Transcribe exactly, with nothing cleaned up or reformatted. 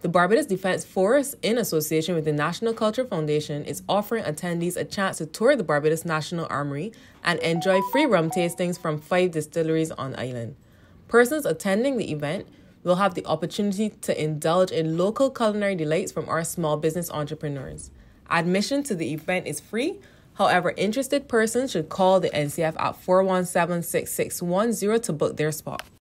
The Barbados Defence Force, in association with the National Culture Foundation, is offering attendees a chance to tour the Barbados National Armoury and enjoy free rum tastings from five distilleries on island. Persons attending the event will have the opportunity to indulge in local culinary delights from our small business entrepreneurs. Admission to the event is free. However, interested persons should call the N C F at four one seven, six six one zero to book their spot.